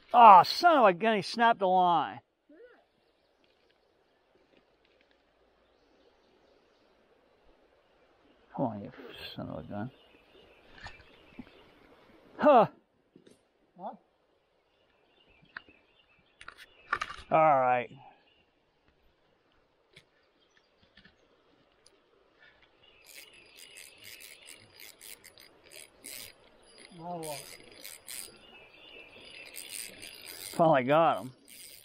Oh, son of a gun, he snapped the line. Come on, you son of a gun. Huh. Huh? All right. Now what? Finally got him.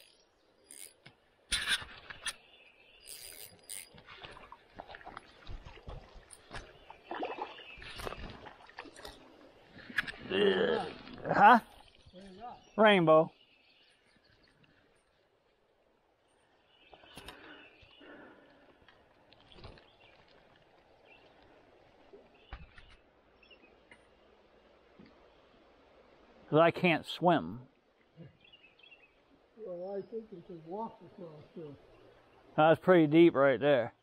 Huh? What you got? Rainbow. Because I can't swim. Well, I think you could walk across there. That's pretty deep right there.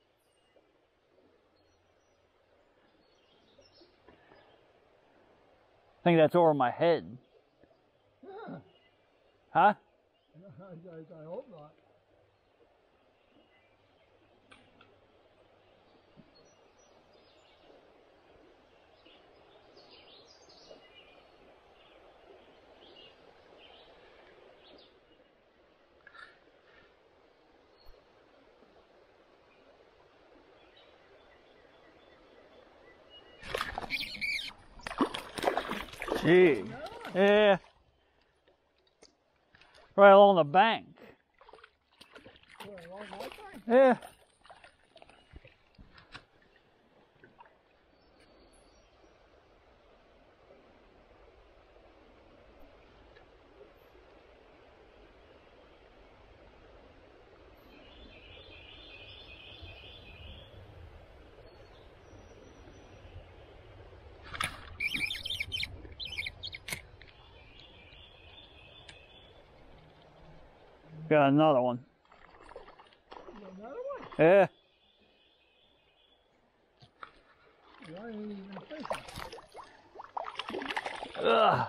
I think that's over my head. Yeah. Huh? I hope not. Gee. Yeah. Right along the bank. Well, along my bank. Yeah. Got another one. You got another one? Yeah. Why ain't you even fishing? Ugh.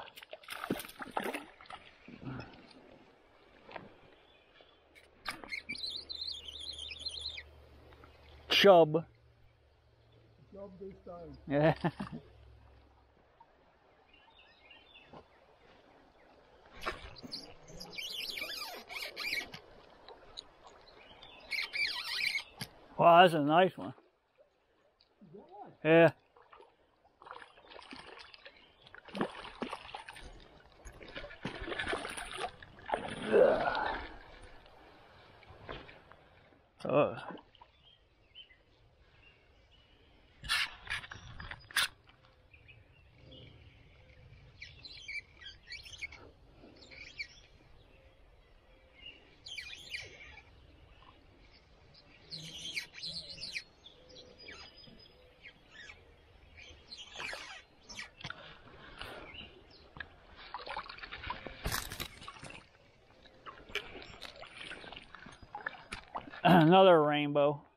Chub. Job this time. Yeah. Wow, that's a nice one. You got one? Yeah. Oh. Another rainbow.